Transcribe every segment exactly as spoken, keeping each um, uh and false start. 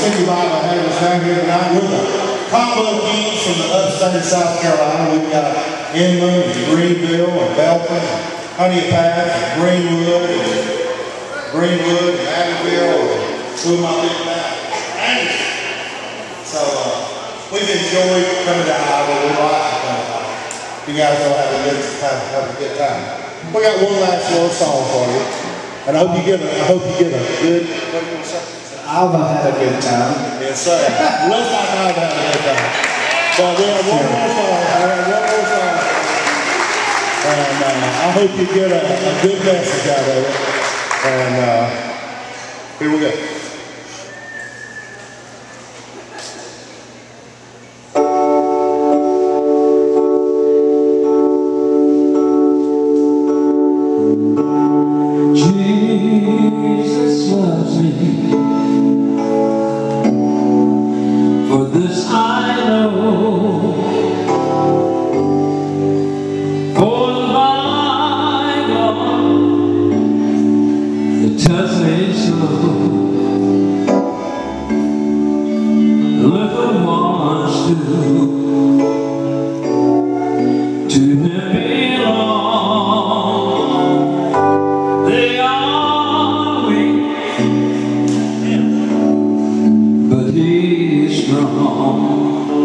City Bible has us down here tonight. We're the combo teams from the upstate of South Carolina. We've got Inman and Greenville and Belton, Honeypath and Greenwood and Greenwood and Abbeville and who am I leaving out? Anderson. So uh, we've enjoyed coming to Iowa. We like to come to Iowa. You guys will have a good have, have a good time. We got one last little song for you, and I hope you get a I hope you get a good. I've had a good time. Yes, sir. Looks like I've had a good time. But we have one more song. I have one more song. And uh, I hope you get a, a good message out of it. And uh, here we go. Jesus loves me. For this I know, for the Bible, it tells me so. Little ones do, to him belong. They are weak, but he is strong.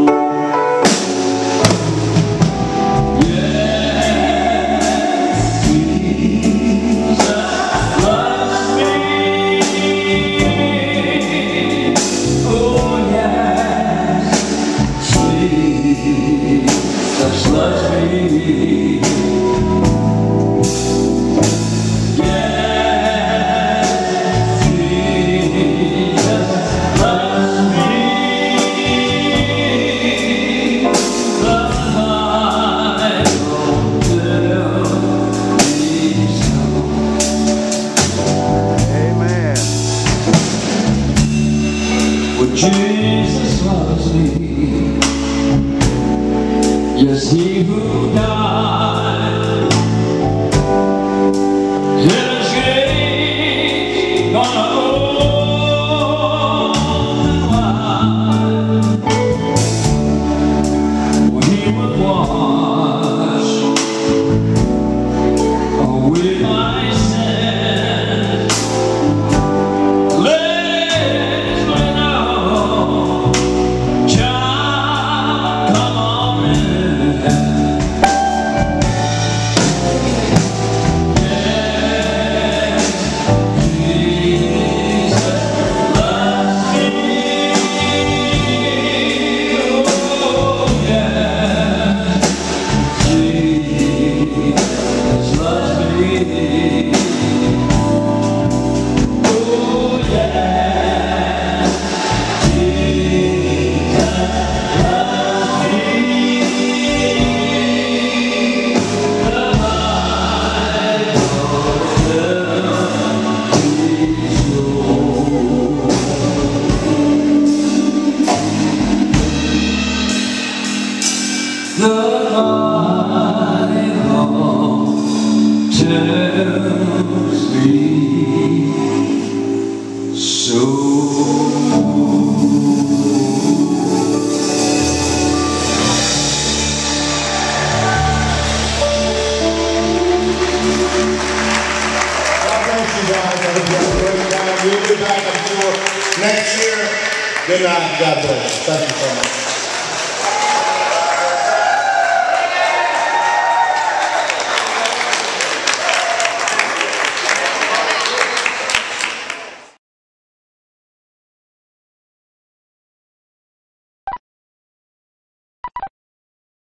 Jesus loves me. Yes, he who died, heaven's gate gonna open wide, for he would wash away my sin. The Bible tells me so. God bless you guys. I hope you have a great time. We'll be back, I'm sure, next year. Good night. God bless. Thank you so much.